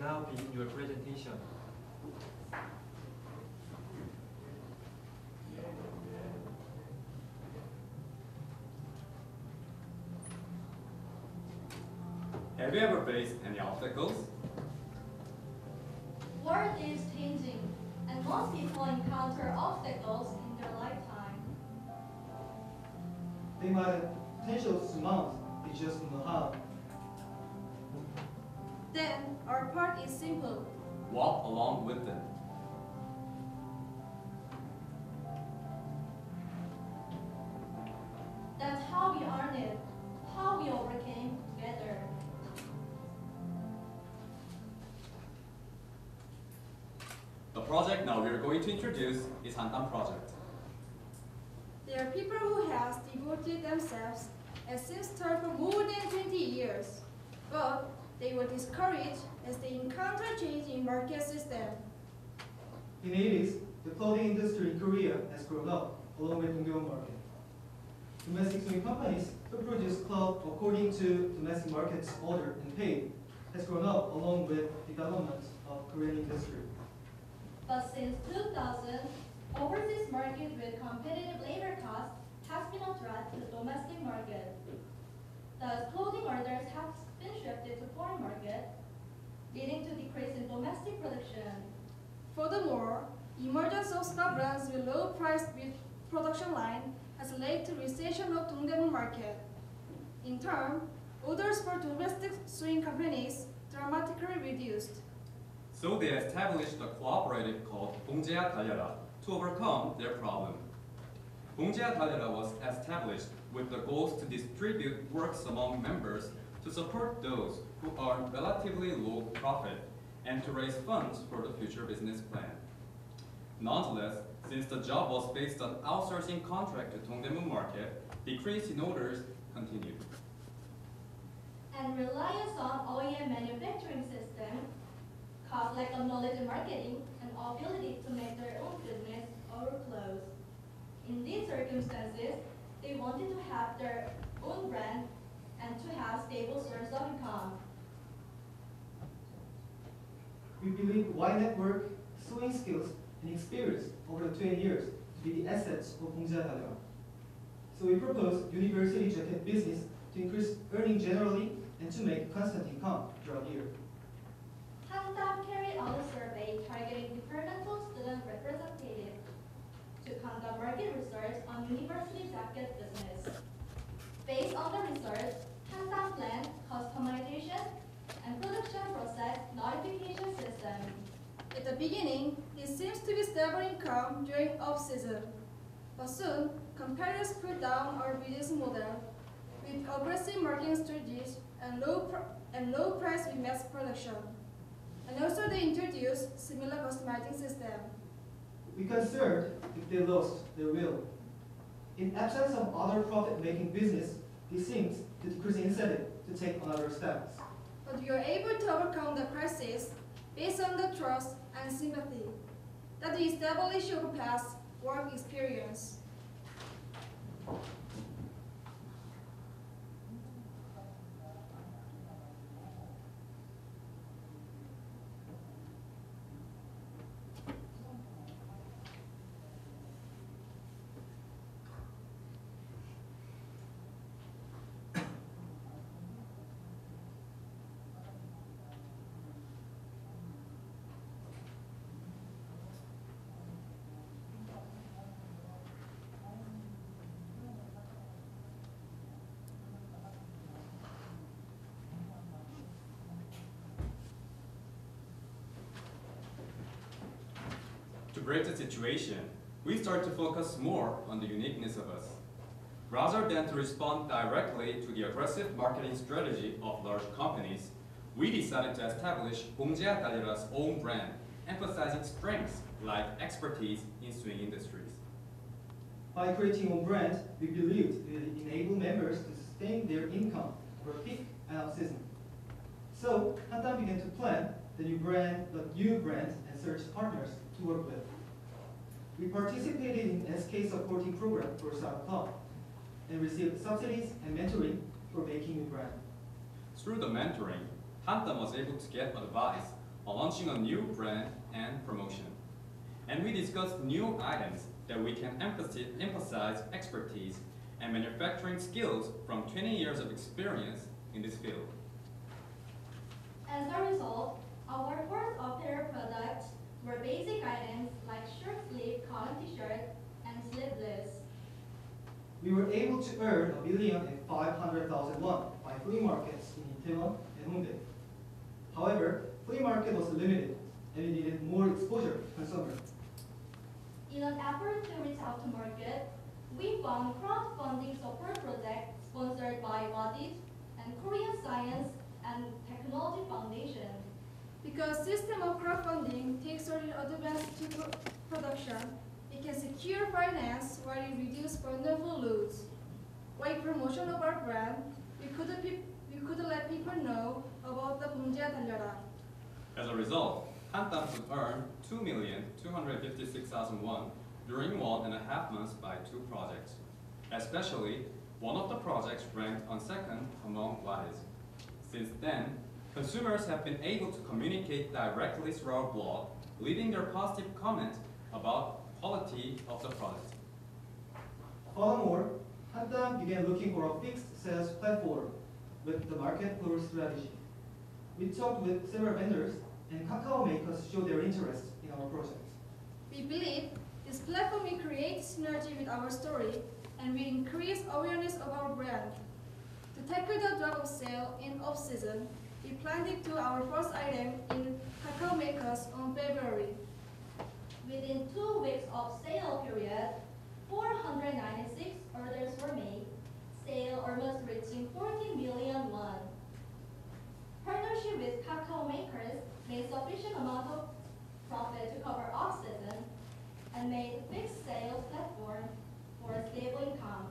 now begin your presentation. Have you ever faced any obstacles? World is changing, and most people encounter obstacles in their lifetime. They might have potential to surmount, they just don't know how. Then our part is simple. Walk along with them. That's how we earn it, how we overcame together. The project now we are going to introduce is Hantam Project. They are people who have devoted themselves and since started for more than 20 years. But they were discouraged as they encountered change in market system. In the 80s, the clothing industry in Korea has grown up along with Dongdaemun market. Domestic sewing companies who produce cloth according to domestic market's order and paid has grown up along with development of Korean industry. But since 2000, overseas market with competitive labor costs has been a threat to the domestic market. Thus, clothing orders have been shifted to foreign market, leading to decrease in domestic production. Furthermore, emergence of small brands with low price production line has led to recession of Dongdaemun market. In turn, orders for domestic sewing companies dramatically reduced. So they established a cooperative called Bongjae Dalyara to overcome their problem. Bongjae Dalyara was established with the goals to distribute works among members to support those who earn relatively low profit and to raise funds for the future business plan. Nonetheless, since the job was based on outsourcing contract to Dongdaemun market, decrease in orders continued. And reliance on OEM manufacturing system caused lack of knowledge in marketing and ability to make their own business or clothes. In these circumstances, they wanted to have their own brand and to have stable source of income. We believe Y Network, sewing skills, and experience over the 20 years to be the assets of Bongjae Dalyara. So we propose university jacket business to increase earning generally and to make constant income throughout the year. Hantam carried out a survey targeting departmental student representatives to conduct market research on university jacket business. Based on the research, Hantam planned customization and production process notification system. At the beginning, it seems to be stable income during off-season. But soon, competitors put down our business model with aggressive marketing strategies and low price with mass production. And also they introduced similar customizing system. We concerned if they lost their will. In absence of other profit-making business, it seems to decrease incentive to take another steps. But we are able to overcome the crisis based on the trust and sympathy that we established over past work experience. To break the situation, we start to focus more on the uniqueness of us. Rather than to respond directly to the aggressive marketing strategy of large companies, we decided to establish Bongjae Dalyara's own brand, emphasizing strengths like expertise in sewing industries. By creating a brand, we believed it would enable members to sustain their income over peak and off-season. So, Hantam began to plan the new brand and search partners to work with. We participated in SK supporting program for South Club and received subsidies and mentoring for making new brand. Through the mentoring, Hantam was able to get advice launching a new brand and promotion. And we discussed new items that we can emphasize expertise and manufacturing skills from 20 years of experience in this field. As a result, our first apparel products were basic items like short sleeve cotton t-shirt and sleeveless. We were able to earn 1,500,000 won by flea markets in Itaewon and Hongdae. However, flea market was limited and we needed more exposure to consumers. In an effort to reach out to market, we found crowdfunding support project sponsored by Wadit and Korean Science and Technology Foundation. Because system of crowdfunding takes early advance to production, it can secure finance while it reduces vulnerable loads. By promotion of our brand, we could let people know about the 봉지야 달려라. As a result, Hantam could earn 2,256,000 won during 1.5 months by 2 projects. Especially, one of the projects ranked on second among Wadis. Since then, consumers have been able to communicate directly through our blog, leaving their positive comments about quality of the product. Furthermore, Hantam began looking for a fixed sales platform with the market pull strategy. We talked with several vendors and cacao makers showed their interest in our project. We believe this platform will create synergy with our story and will increase awareness of our brand. To tackle the drop of sale in off-season, we planned it to our first item in cacao makers on February. Within 2 weeks of sale period, 496 orders were made, sale almost reaching 14 million won. Partnership with cacao makers made sufficient amount of profit to cover off-season and made fixed sales platform for a stable income.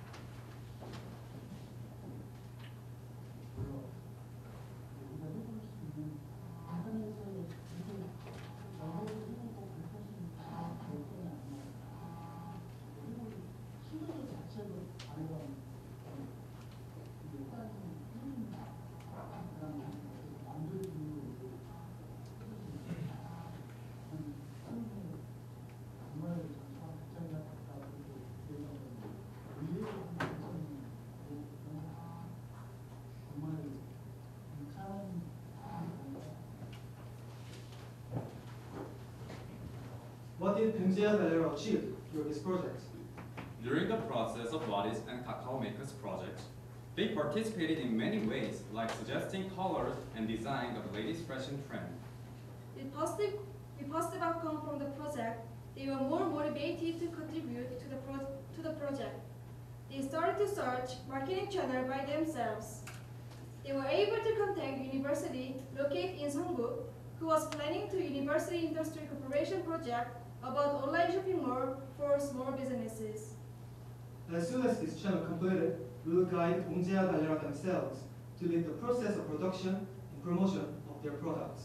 What did 봉지야 달려라 achieve through this project? During the process of Wadis and cacao makers projects, they participated in many ways, like suggesting colors and design of the latest fashion trend. With positive outcome from the project, they were more motivated to contribute to the project. They started to search marketing channel by themselves. They were able to contact university located in Seongguk, who was planning to University Industry Corporation project about online shopping mall for small businesses. As soon as this channel completed, we will guide 봉지야 달려라 themselves to lead the process of production and promotion of their products.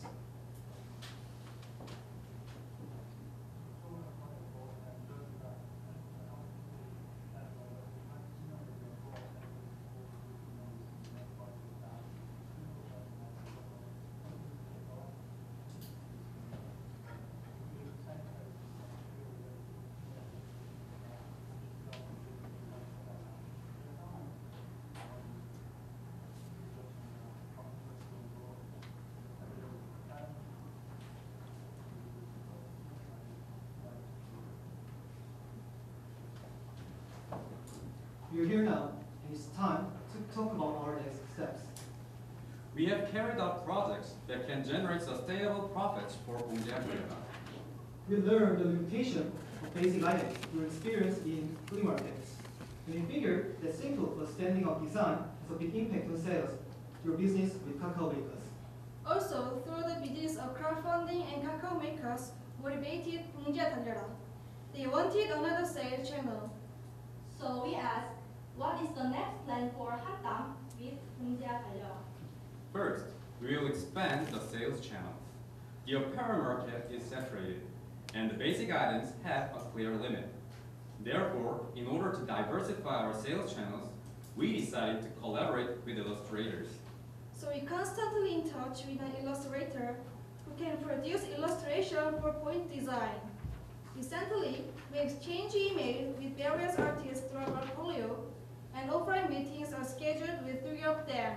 We are here now, and it's time to talk about our next steps. We have carried out projects that can generate sustainable profits for 봉지야 달려라. We learned the limitation of basic items through experience in flea markets. And we figured that simple but standing up design has a big impact on sales through business with cacao makers. Also, through the business of crowdfunding and cacao makers motivated 봉지야 달려라. They wanted another sales channel. So we asked, what is the next plan for Hantam with 봉지야 달려라? First, we will expand the sales channel. The apparel market is saturated, and the basic items have a clear limit. Therefore, in order to diversify our sales channels, we decided to collaborate with illustrators. So we constantly in touch with an illustrator who who can produce illustration for point design. Recently, we exchange emails with various artists through our portfolio, and offline meetings are scheduled with 3 of them.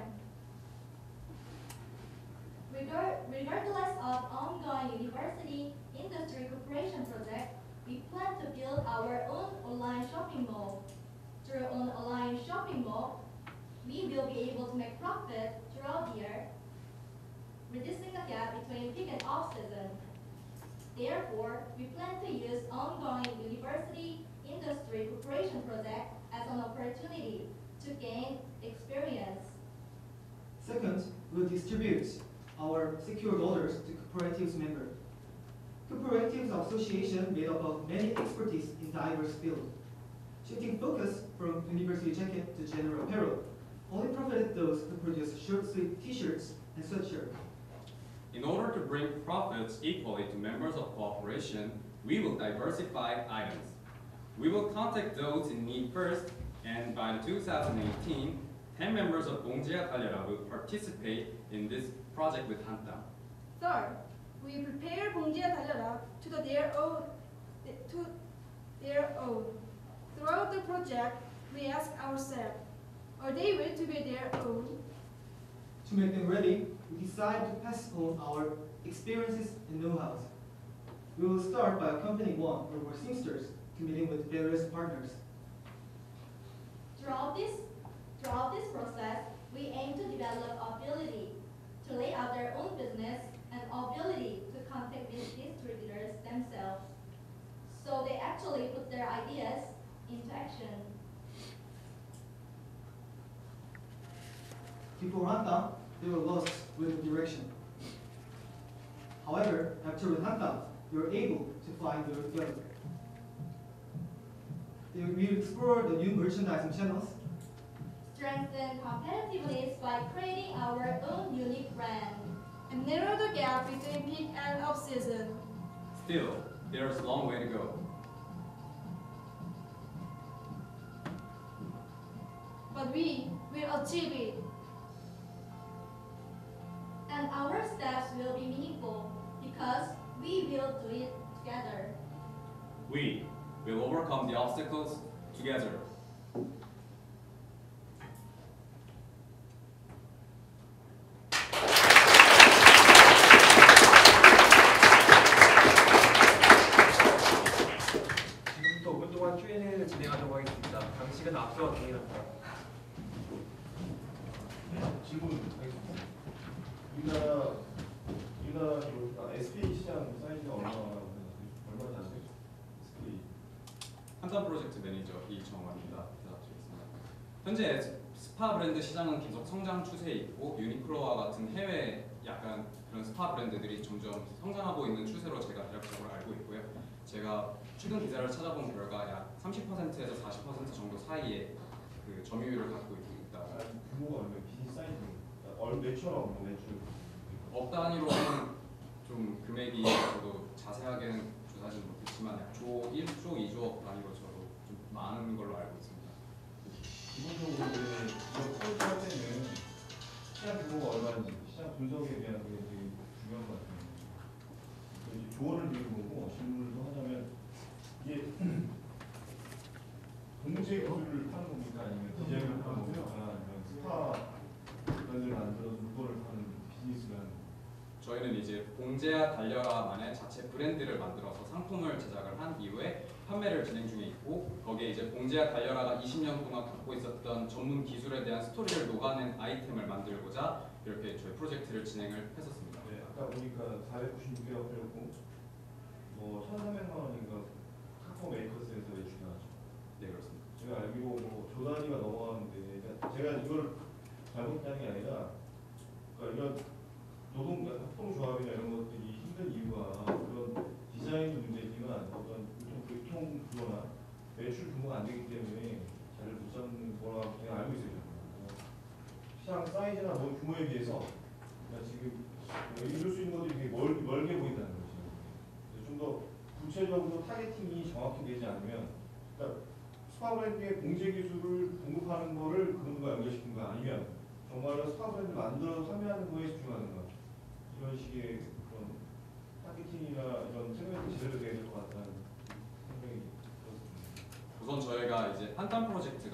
Regardless of ongoing university industry cooperation project, we plan to build our own online shopping mall. Through an online shopping mall, we will be able to make profit throughout the year, reducing the gap between peak and off-season. Therefore, we plan to use ongoing university industry cooperation project as an opportunity to gain experience. Second, we'll distribute our secured orders to cooperatives members. Cooperatives are association made up of many expertise in diverse fields. Shifting focus from university jacket to general apparel only profited those who produce short-sleeve t-shirts and sweatshirts. In order to bring profits equally to members of cooperation, we will diversify items. We will contact those in need first, and by 2018, 10 members of 봉지야 달려라 will participate in this project with Hantam. Third, we prepare 봉지야 달려라 to their own. Throughout the project, we ask ourselves, are they ready to be their own? To make them ready, we decide to pass on our experiences and know-hows. We will start by accompanying one or more seamsters to meeting with various partners. Throughout this process, we aim to develop ability to lay out their own business and ability to contact with distributors themselves, so they actually put their ideas into action. Before Hantam, they were lost with the direction. However, after with Hantam, they were able to find their together. We explore the new merchandising channels, Strengthen competitiveness by creating our own unique brand. And narrow the gap between peak and off-season. Still, there's a long way to go. But we will achieve it. And our steps will be meaningful because we will do it together. We will overcome the obstacles together. 지금부터 5분 동안 Q&A를 진행하도록 하겠습니다. 당식은 앞서와 동일합니다. 질문 하겠습니다. 우리나라 SK 시장 사이즈가 얼마나 되세요? SK 한tam 프로젝트 매니저 이정원입니다. 대답드리겠습니다. 현재 스파 브랜드 시장은 계속 성장 추세에 있고 유니클로와 같은 해외 약간 그런 스파 브랜드들이 점점 성장하고 있는 추세로 제가 대략적으로 알고 있고요. 제가 최근 기사를 찾아본 결과 약 30%에서 40% 정도 사이에 그 점유율을 갖고 있다. 규모가 얼마예요? 비즈니스 사이즈 매출하고 매출 업 단위로는 좀 금액이 저도 자세하게는 조사하지는 못했지만 약 조 1조, 2조 단위로 저도 좀 많은 걸로 알고 있습니다. 기본적으로 이거 설치할 때는 시장 규모가 얼마인지 시장 분석에 대한 게 되게 중요한 것 같아요. 이제 조언을 드리는 거고 질문을 하자면 이게 동제 기술을 파는 겁니까 아니면 디자인을 파는 겁니까 아니면 스파 브랜드를 만들어서 물건을 파는 비즈니스를 하는 겁니까? 저희는 이제 봉제야 달려라만의 자체 브랜드를 만들어서 상품을 제작을 한 이후에 판매를 진행 중에 있고 거기에 이제 봉제야 달려라가 20년 동안 갖고 있었던 전문 기술에 대한 스토리를 녹아낸 아이템을 만들고자 이렇게 저희 프로젝트를 진행을 했었습니다. 네, 아까 보니까 496개가 팔렸고 뭐 1,300만 원인가 카카오 메이커스에서 매출이 나왔죠. 네, 그렇습니다. 제가 알기로 뭐 조 단위가 넘어가는데 그러니까 제가 이걸 잘못한 게 아니라 그러니까 이런 협동조합이나 이런 것들이 힘든 이유가 그런 디자인도 문제지만 어떤 교통 구조나 매출 규모가 안 되기 때문에 자리를 못 잡는 거라고 제가 알고 있어요. 시장 사이즈나 뭐 규모에 비해서 그러니까 지금 이룰 수 있는 것들이 되게 멀게 보인다는 거죠. 좀 더 구체적으로 타겟팅이 정확히 되지 않으면 그러니까 스파 브랜드의 봉제 기술을 공급하는 거를 그분과 연결시킨가 아니면 정말로 스파 브랜드 만들어서 판매하는 거에 집중하는 거 이런 식의 그런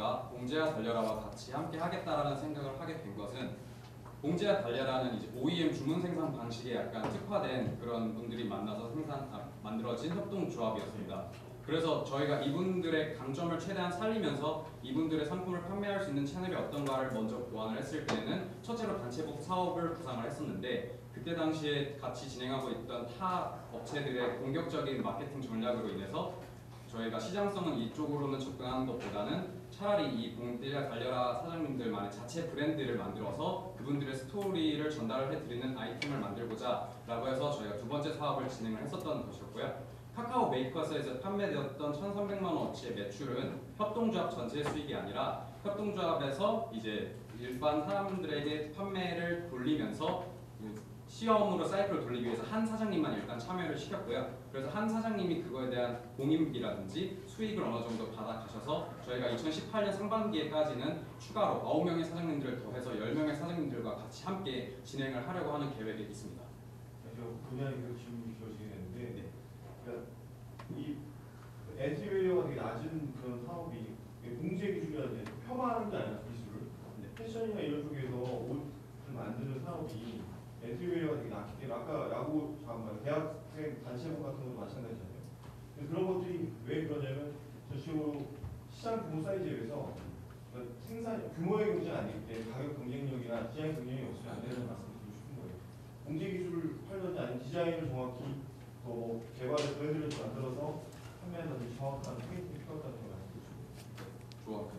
저희가 봉제야 달려라와 같이 함께 하겠다라는 생각을 하게 된 것은 봉제야 달려라는 이제 OEM 주문 생산 방식에 약간 특화된 그런 분들이 만나서 만들어진 협동조합이었습니다. 그래서 저희가 이분들의 강점을 최대한 살리면서 이분들의 상품을 판매할 수 있는 채널이 어떤가를 먼저 고안을 했을 때는 첫째로 단체복 사업을 구상을 했었는데 그때 당시에 같이 진행하고 있던 타 업체들의 공격적인 마케팅 전략으로 인해서 저희가 시장성은 이쪽으로는 접근하는 것보다는 차라리 이 봉제야 달려라 사장님들만의 자체 브랜드를 만들어서 그분들의 스토리를 전달을 해드리는 아이템을 만들고자 라고 해서 저희가 두 번째 사업을 진행을 했었던 것이었고요. 카카오 메이커스에서 판매되었던 1,300만 원어치의 매출은 협동조합 전체 수익이 아니라 협동조합에서 이제 일반 사람들에게 판매를 돌리면서 시험으로 사이클을 돌리기 위해서 한 사장님만 일단 참여를 시켰고요. 그래서 한 사장님이 그거에 대한 공인비라든지 수익을 어느 정도 받아가셔서 저희가 2018년 상반기에까지는 추가로 9명의 사장님들을 더해서 10명의 사장님들과 같이 함께 진행을 하려고 하는 계획이 있습니다. 저 분야에 계속 질문이 주어지게 되는데 그러니까 이 엔트리웨어가 되게 낮은 그런 사업이 봉제 기술이라 이제 폄하하는 게 아니라 기술을 패션이나 이런 쪽에서 옷을 만드는 사업이 엔트리웨어가 되게 낮기 때문에 아까 야구 대학생 단체복 같은 것도 마찬가지잖아요. 그런 것들이 왜 그러냐면 전체적으로 시장 규모 사이즈에 비해서 그러니까 생산 규모의 경쟁이 아니기 때문에 가격 경쟁력이나 디자인 경쟁력이 없으면 안 되는 말씀을 드리고 싶은 거예요. 봉제 기술을 팔든지 아니면 디자인을 정확히 또 개발의 브랜드를 만들어서 판매한다든지 정확한 타겟팅이 필요하다는 걸 말씀드리고 싶습니다. 조합.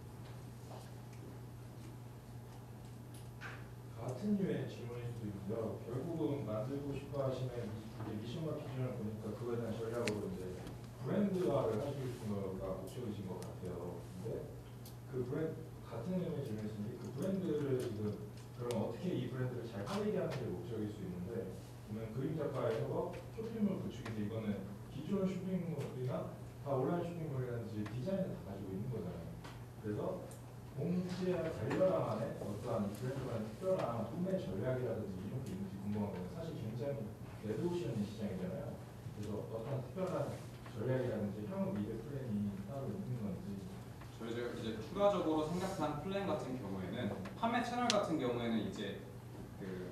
같은 유의 질문일 수도 있고요. 결국은 만들고 싶어 하시는 이제 미션과 기준을 보니까 그거에 대한 전략으로 이제 브랜드화를 하시고 싶은 거가 목적이신 것 같아요. 근데 그 브랜드 같은 유의 질문이신데 그 브랜드를 지금 그럼 어떻게 이 브랜드를 잘 팔리게 하는 게 목적일 수 있는데 보면 그림 작가에서 쇼핑몰 구축인데 이거는 기존 쇼핑몰이나 다 온라인 쇼핑몰이라든지 디자인을 다 가지고 있는 거잖아요. 그래서 봉제야 달려라만의 어떠한 브랜드만의 특별한 판매 전략이라든지 이런 게 있는지 궁금하거든요. 사실 굉장히 레드오션인 시장이잖아요. 그래서 어떤 특별한 전략이라든지 향후 미래 플랜이 따로 있는 건지. 저희가 이제 추가적으로 생각한 플랜 같은 경우에는 판매 채널 같은 경우에는 이제 그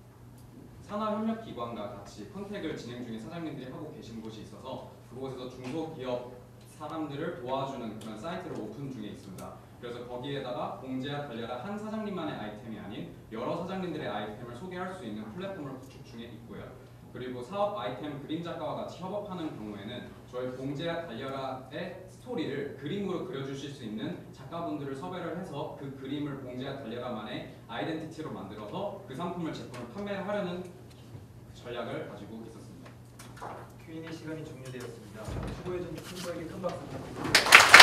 산업협력기관과 같이 컨택을 진행 중에 사장님들이 하고 계신 곳이 있어서 그곳에서 중소기업 사람들을 도와주는 그런 사이트를 오픈 중에 있습니다. 그래서 거기에다가 봉제야 달려라 한 사장님만의 아이템이 아닌 여러 사장님들의 아이템을 소개할 수 있는 플랫폼을 구축 중에 있고요. 그리고 사업 아이템 그림 작가와 같이 협업하는 경우에는 저희 봉제야 달려라의 스토리를 그림으로 그려주실 수 있는 작가분들을 섭외를 해서 그 그림을 봉제야 달려라만의 아이덴티티로 만들어서 그 상품을 제품을 판매하려는 전략을 가지고 있었습니다. Q&A 시간이 종료되었습니다. 수고해준 친구에게 큰 박수 부탁드립니다.